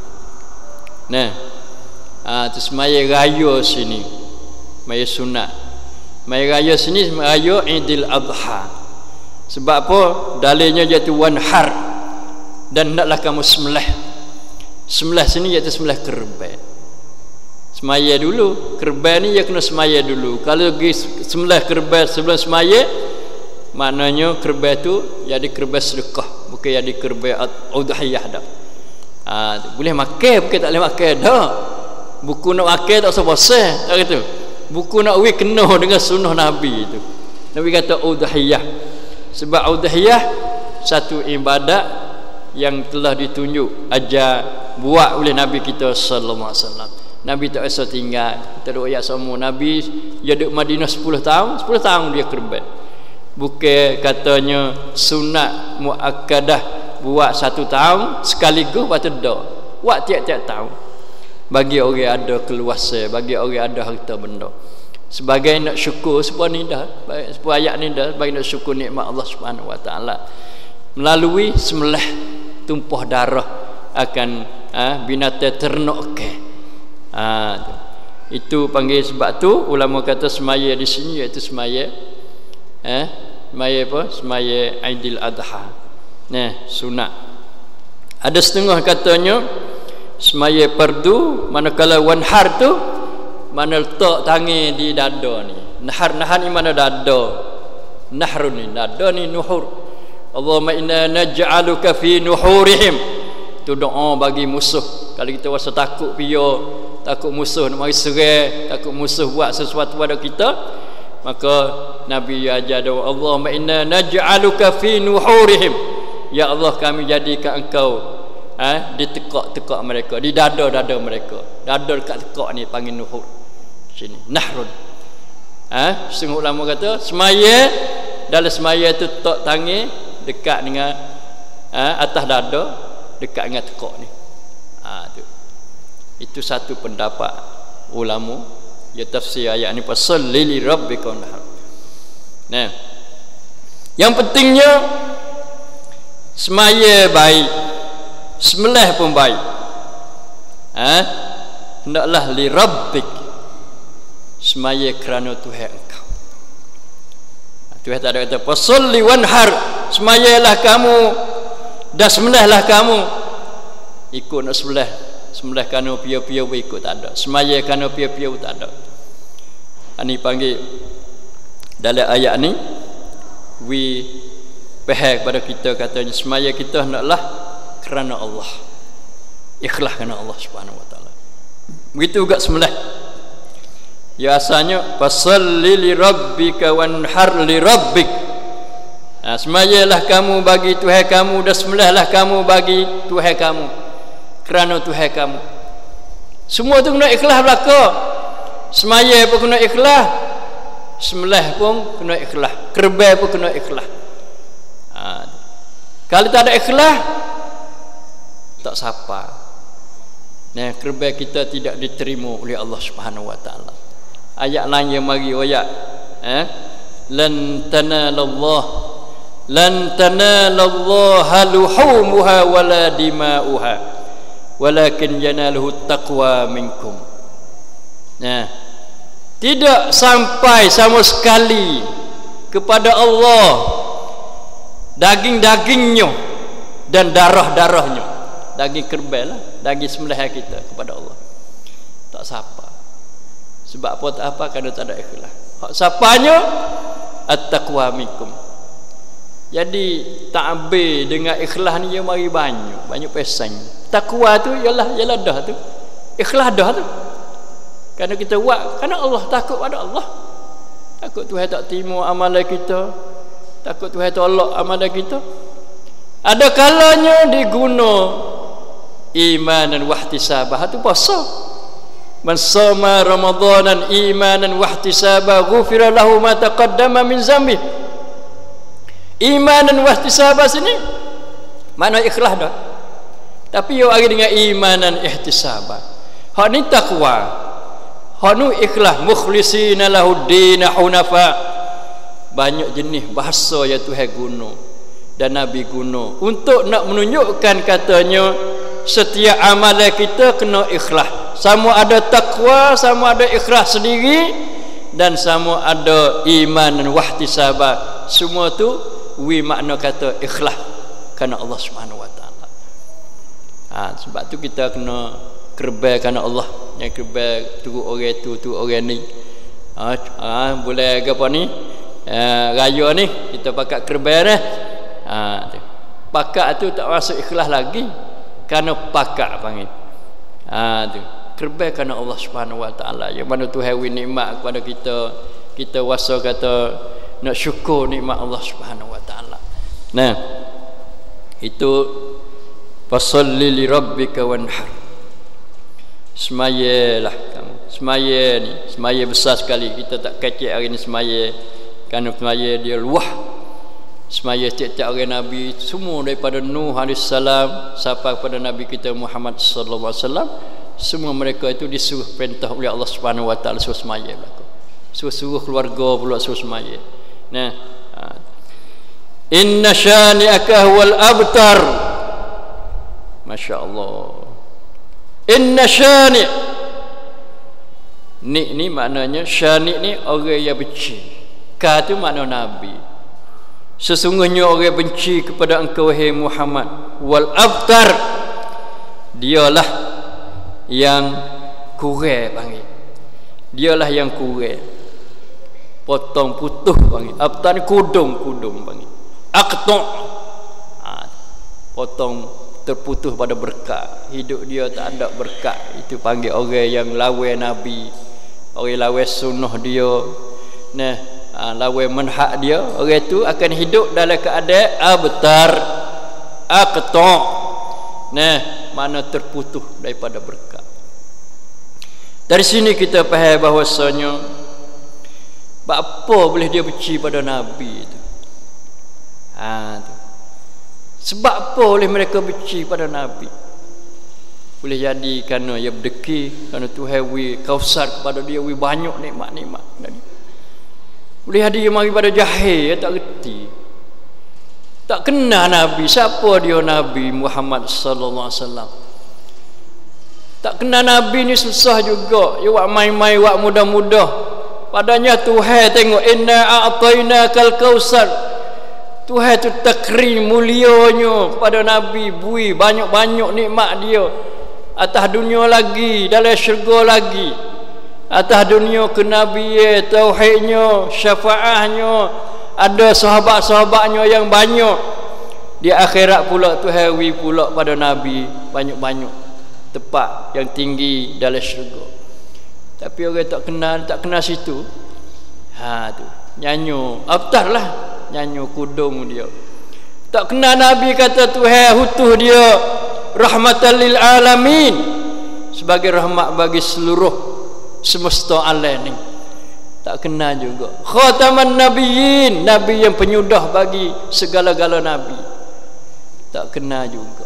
Nah, ah tu semaya raya sini. Semaya sunat. Semaya raya sini raya Idul Adha. Sebab apa? Dalilnya iaitu wanhar. Dan hendaklah kamu sembelih. Sembelih sini iaitu sembelih kerbau. Semaya dulu, kerbau ni dia kena semaya dulu. Kalau pergi sembelih kerbau sebelum semaya, maknanya kerbau tu jadi kerbau sedekah, bukan jadi kerbau udhiyah dah. Ha, boleh makan, bukan tak boleh makan dah. Buku nak makan tak usah puasa, tak kata. Buku nak wi kena dengan sunnah Nabi itu. Nabi kata udhiyah. Sebab udhiyah satu ibadat yang telah ditunjuk ajar buat oleh Nabi kita sallallahu alaihi wasallam. Nabi tak rasa tinggal. Kita duk ayat semua Nabi dia duduk Madinah sepuluh tahun, sepuluh tahun dia kerbat. Bukan katanya sunat muakkadah buat satu tahun sekaligus lepas tu dah. Buat tiap-tiap tahun. Bagi orang ada keluasa, bagi orang ada harta benda. Sebagai nak syukur sebuah ni dah, sebuah ayat ni dah, sebagai nak syukur nikmat Allah Subhanahu wa taala melalui sembelih tumpah darah akan ha, binatang ternak ke. Ha, itu panggil sebab tu ulama kata semaya di sini iaitu semaya eh semaya apa? Semaya Aidil Adha. Nah, sunat. Ada setengah katanya semaya fardu, manakala wanhar tu mana letak tangan di dada ni. Nahar-nahar ni mana dada. Nahrun ni dada ni nuhur. Allahumma inna naj'aluka fi nuhurihim. Tu doa bagi musuh. Kalau kita rasa takut piyo, takut musuh nak mari serang, takut musuh buat sesuatu pada kita, maka Nabi ajar doa, Allahumma inna naj'aluka fi nuhurihim. Ya Allah, kami jadikan engkau ha, di tekak-tekak mereka, di dada-dada mereka. Dada dekat tekak ni panggil nuhur. Sini nahrun. Ha, setengah ulama kata semaya, dalam semaya tu tok tangan dekat dengan ha, atas dada, dekat dengan tekak ni. Ha, tu. Itu satu pendapat ulama ya tafsir ayat ni, fasalli li rabbika wanhar. Nah, yang pentingnya semaya baik, sembelih pun baik. Ha? Hendaklah li rabbik, semaya kerana Tuhan engkau. Tuhan tak ada kata fasalli wanhar, semayalah kamu dan sembelihlah kamu. Ikut nak sembelih, sembelih kerana pia-pia ikut tak ada. Semaya kerana pia-pia tak ada. Ini panggil dalam ayat ni we pahal kepada kita katanya semaya kita hendaklah kerana Allah, ikhlas kerana Allah Subhanahu wa taala. Begitu juga sembelih. Ya asalnya fasalli li rabbika wanhar li rabbik. Ha, semayalah kamu bagi Tuhan kamu dan sembelihlah kamu bagi Tuhan kamu, kerana Tuhan kamu. Semua tu kena ikhlas belaka. Semaya pun kena ikhlas, sembelih pun kena ikhlas, kerbai pun kena ikhlas. Ha, kalau tak ada ikhlas tak sapa. Nah, kerbai kita tidak diterima oleh Allah Subhanahu wa taala. Ayat lain yang mari ayat eh lan tanalallah lan tanalallaha luhumuha wala dima'uha walakin yanaluhu taqwa minkum. Nah, tidak sampai sama sekali kepada Allah daging-dagingnya dan darah-darahnya. Daging kerbau lah, daging sembelih kita kepada Allah. Tak sapa. Sebab apa tak apa? Kerana tak ada ikhlas. Hak sapanya at-taqwa minkum. Jadi ta'bir dengan ikhlas ni yang mari banyak, banyak pesan. Takwa tu ialah ialah dah tu. Ikhlas dah tu. Kerana kita buat kerana Allah, takut pada Allah. Takut Tuhan tak terima amalan kita. Takut Tuhan tolak amalan kita. Ada kalanya diguna iman dan wahtisabah tu puasa. Man sama ramadanan imanan wahtisabah ghufira lahu ma taqaddama min zambi. Iman dan wahtisabah sini mana ikhlas dah. Tapi yo lagi dengan iman dan ihtisabah. Hak ni takwa. Hak nu ikhlas mukhlisina lahuddin hunafa. Banyak jenis bahasa yang Tuhan guna dan Nabi guna untuk nak menunjukkan katanya setiap amalan kita kena ikhlas. Sama ada takwa, sama ada ikhlas sendiri, dan sama ada iman dan wahtisabah. Semua tu wi makna kata ikhlas kerana Allah Subhanahu wa taala. Ha, sebab tu kita kena kerbai kerana Allah. Yang kerbai turut orang tu, tu orang ni. Ha, ha boleh apa ni? Ha, raya ni kita pakat kerbai dah. Ha, tu. Pakat tu tak masuk ikhlas lagi. Kerana pakat panggil. Ha, tu. Kerbai kerana Allah Subhanahu wa taala. Yang mana Tuhan wi nikmat kepada kita, kita wasa kata nak syukur nikmat Allah Subhanahu wa taala. Nah, itu Fasalli li rabbika wanhar. Semayalah kamu. Semaya ni, semaya besar sekali. Kita tak kecek hari ni semaya. Kerana semaya dia luah. Semaya tiap-tiap hari Nabi semua daripada Nuh alaihissalam sampai kepada Nabi kita Muhammad sallallahu alaihi wasallam, semua mereka itu disuruh perintah oleh Allah Subhanahu wa taala suruh semaya berlaku. Suruh-suruh keluarga pula suruh semaya. Nah, ha. Inna syani'aka huwal abtar. Masya-Allah. Inna syani'. Ni ni maknanya syani' ni orang yang benci. Ka tu makna Nabi. Sesungguhnya orang benci kepada engkau wahai Muhammad. Wal abtar, dialah yang kurang panggil. Dialah yang kurang. Potong putus panggil. Abtar ni kudung-kudung panggil. Aqta', ha, potong terputus pada berkat. Hidup dia tak ada berkat. Itu panggil orang yang lawan Nabi, orang lawan sunnah dia. Nah, ha, lawan manhaj dia, orang itu akan hidup dalam keadaan abtar, aqta'. Nah, mana terputus daripada berkat. Dari sini kita faham bahawasanya apa boleh dia benci pada Nabi itu. Ha, tu. Sebab apa oleh mereka benci pada Nabi? Boleh jadi kerana ia berdeki, kerana Tuhan wi kausar kepada dia, wi banyak nikmat-nikmat. Boleh jadi ia mari pada jahil, ia tak reti, tak kenal Nabi. Siapa dia Nabi Muhammad sallallahu alaihi wasallam? Tak kenal Nabi ni susah juga. Ia wak main-main, wak mudah-mudah. Padanya Tuhan tengok, inna a'tainakal kausar. Tuhan tu takrim mulianya kepada Nabi, bui banyak-banyak nikmat dia. Atas dunia lagi, dalam syurga lagi. Atas dunia kenabian, tauhidnya, syafaatnya, ada sahabat-sahabatnya yang banyak. Di akhirat pula Tuhan wi pula pada Nabi banyak-banyak tempat yang tinggi dalam syurga. Tapi orang tak kenal, tak kenal situ. Ha tu, nyanyo abtar lah, nyanyo kudung dia. Tak kenal Nabi, kata Tuhan hutuh dia rahmatan lil alamin, sebagai rahmat bagi seluruh semesta alam ni. Tak kenal juga. Khataman nabiyyin, nabi yang penyudah bagi segala-gala nabi. Tak kenal juga.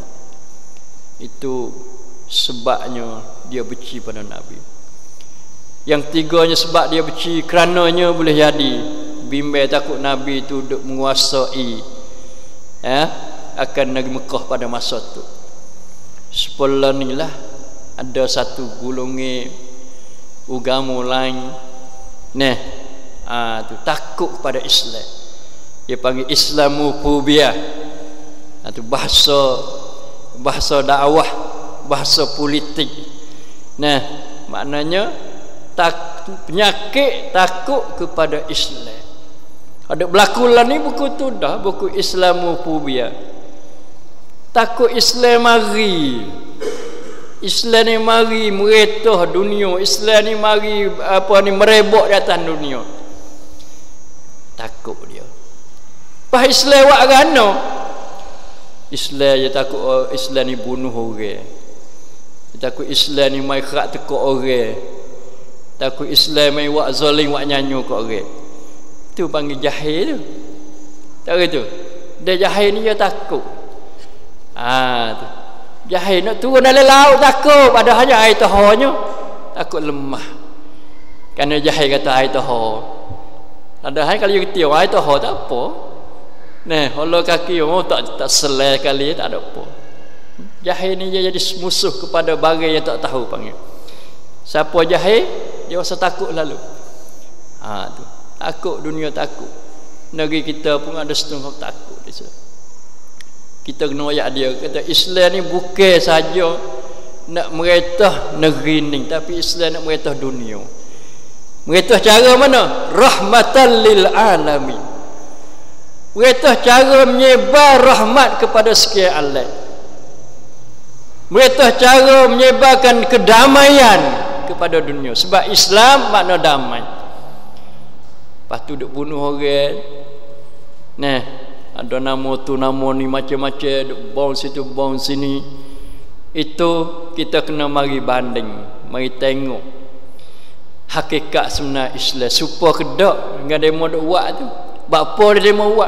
Itu sebabnya dia benci pada Nabi. Yang tiganya sebab dia benci, kerananya boleh jadi bimbang takut Nabi itu duk menguasai ya, akan negeri Mekah pada masa tu. Sepuluh ni lah ada satu golongan agama lain nah, ha, tu takut kepada Islam. Dia panggil Islamofobia. Itu bahasa bahasa dakwah, bahasa politik. Nah, maknanya tak, penyakit takut kepada Islam. Ada berlaku lah ni buku tu dah, buku Islamofobia. Takut Islam mari. Islam ni mari meretah dunia. Islam ni mari apa ni merebak di atas dunia. Takut dia. Pas Islam wak gano? Islam dia takut oh, Islam ni bunuh orang. Dia takut Islam ni mai kerak tekuk orang. Takut Islam mai wak zalim, wak nyanyo kat orang. Tu panggil jahil tu. Tak gitu. Dia jahil ni dia takut. Ah tu. Jahil nak turun dalam laut takut, padahal air tahanya takut lemah. Kerana jahil kata air taha. Padahal kalau dia kata air taha tak apa. Nah, kalau kaki oh tak tak selai kali tak ada apa. Jahil ni dia jadi musuh kepada barang yang tak tahu panggil. Siapa jahil, dia rasa takut lalu. Ha tu. Takut dunia, takut. Negeri kita pun ada setengah takut di situ. Kita kena ayat dia kata Islam ni bukan saja nak meretah negeri ni, tapi Islam nak meretah dunia. Meretah cara mana? Rahmatan lil alamin. Meretah cara menyebar rahmat kepada sekian alam. Meretah cara menyebarkan kedamaian kepada dunia. Sebab Islam makna damai. Lepas tu duk bunuh orang. Nah, ada nama tu nama ni macam-macam, bong situ bong sini. Itu kita kena mari banding, mari tengok hakikat sebenar Islam. Supaya kedak dengan demo dok buat tu. Bapa dia demo buat.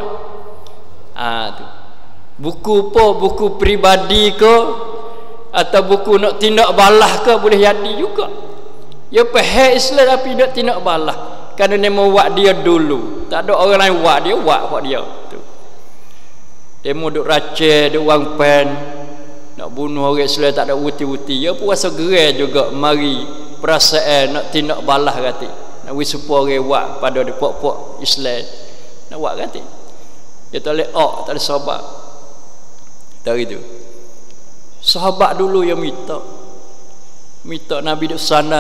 Ah tu. Buku apa? Buku peribadi ke atau buku nak tindak balas ke boleh jadi juga. Ya faham Islam tapi nak tindak balas. Kerana dia mau buat dia dulu. Tak ada orang lain buat, dia buat buat dia tu. Dia mau duk racun, duk wang pen, nak bunuh orang Islam tak ada wuti-wuti. Ya pun rasa gerai juga mari perasaan nak tindak balas kata. Nak wi supaya orang buat pada de pok-pok Islam. Nak buat kata. Dia tak boleh ok, tak boleh sahabat. Dari tu. Sahabat dulu yang minta. Minta Nabi duk sana.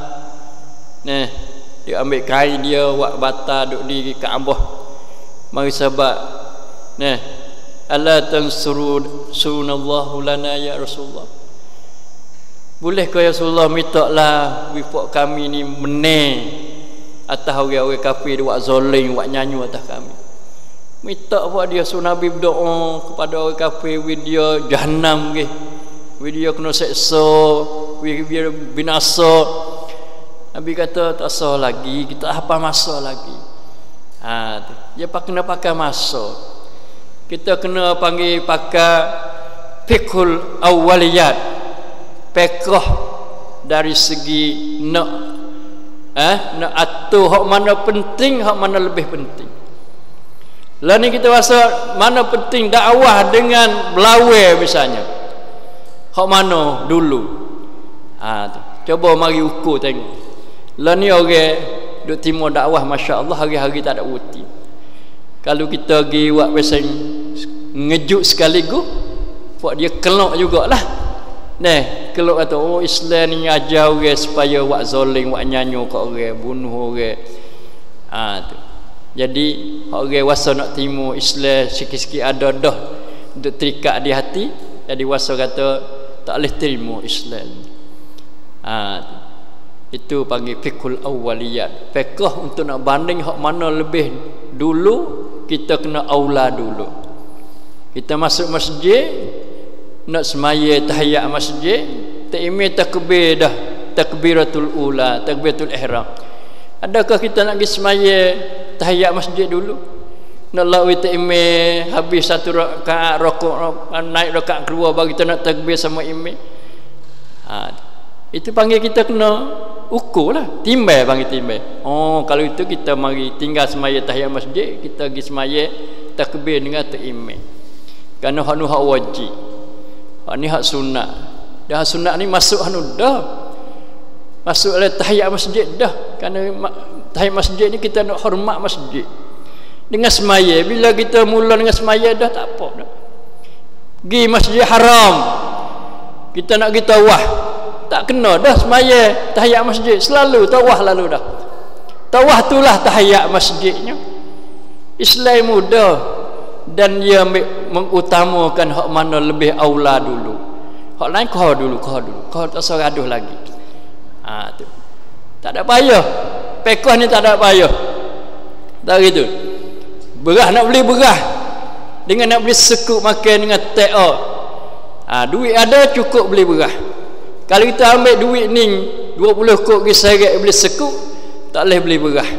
Nah, dia ambil kain dia buat bata duk di Kaabah. Mari sahabat. Nah, ala tansuru sunallahu lana ya Rasulullah. Boleh ke ya Rasulullah minta lah wifak kami ni meneh atas orang-orang kafir buat zalim, buat nyanyi atas kami. Minta buat dia suruh Nabi berdoa kepada orang kafir dia jahannam ke. Dia kena seksa, dia binasa. Nabi kata tak sah lagi, kita apa masa lagi. Ha tu. Dia kena pakai masa. Kita kena panggil pakai fiqhul awwaliyat. Fiqh dari segi nak eh nak atur hak mana penting, hak mana lebih penting. Lah ni kita rasa mana penting dakwah dengan belawai misalnya. Hak mana dulu? Ha tu. Cuba mari ukur tengok. Lah ni orang duk timur dakwah masya-Allah hari-hari tak ada wuti. Kalau kita pergi buat pesan ngejut sekaligus, buat dia kelak jugalah. Nah, kelak kata oh Islam ni ajar orang supaya buat zalim, buat nyanyo kat orang, bunuh orang. Ha tu. Jadi orang wasa nak timur Islam sikit-sikit ada dah untuk terikat di hati, jadi wasa kata tak boleh terima Islam. Ha tu. Itu panggil fiqhul awwaliyat. Fiqh untuk nak banding hak mana lebih dulu, kita kena aula dulu. Kita masuk masjid nak semaya tahiyat masjid, takmir takbir dah, takbiratul ula, takbiratul ihram. Adakah kita nak pergi semaya tahiyat masjid dulu? Nak lawi takmir habis satu rakaat rukuk naik rakaat kedua baru kita nak takbir sama imam. Ha, itu panggil kita kena ukur lah, timbang panggil timbang. Oh, kalau itu kita mari tinggal semaya tahiyat masjid, kita pergi semaya takbir dengan imam. Kerana hak nu hak wajib. Hak ni hak sunat. Dah sunat ni masuk hanu dah. Masuk oleh tahiyat masjid dah. Kerana tahiyat masjid ni kita nak hormat masjid. Dengan semaya, bila kita mula dengan semaya dah tak apa dah. Pergi Masjid Haram. Kita nak pergi tawaf. Tak kena dah semaya tahiyat masjid, selalu tawaf lalu dah. Tawaf itulah tahiyat masjidnya. Islam mudah dan dia mengutamakan hak mana lebih aula dulu. Hak lain kau dulu, kau dulu. Kau tak usah gaduh lagi. Ha tu. Tak ada payah. Fiqh ni tak ada payah. Tak gitu. Berah nak beli berah dengan nak beli sekuk makan dengan T A. Ha duit ada cukup beli berah. Kalau kita ambil duit ni dua puluh kok pergi seret beli sekuk, tak boleh beli berah.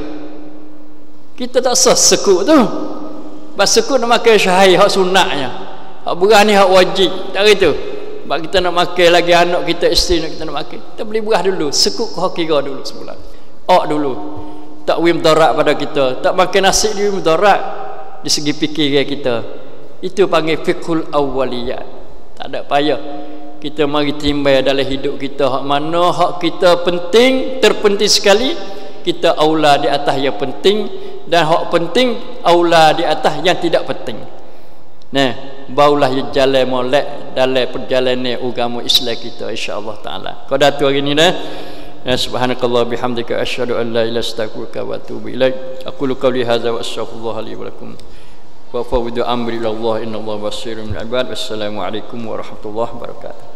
Kita tak sah sekuk tu. Bas sekuk nak makan syahai hak sunatnya. Hak berah ni hak wajib. Tak gitu. Sebab kita nak makan lagi anak kita, isteri nak kita nak makan. Kita beli berah dulu, sekuk kau kira dulu sebulan. Ok dulu. Tak wim darat pada kita. Tak makan nasi di wim darat di segi fikiran kita. Itu panggil fiqhul awwaliyat. Tak ada payah. Kita mari timbang dalam hidup kita hak mana hak kita penting, terpenting sekali, kita aula di atas yang penting, dan hak penting aula di atas yang tidak penting. Nah, barulah yang jalan molek dalam perjalanan agama Islam kita insya-Allah taala. Pada tu hari ni dah. Subhanakallah bihamdika asyhadu an la ilaha illa anta astaghfiruka wa atubu ilaik. Aqulu qawli hadza wa astaghfirullah li wa lakum. Wa fawwidu amri ila Allah innallaha basirun bil ibad. Wassalamu alaikum warahmatullahi wabarakatuh.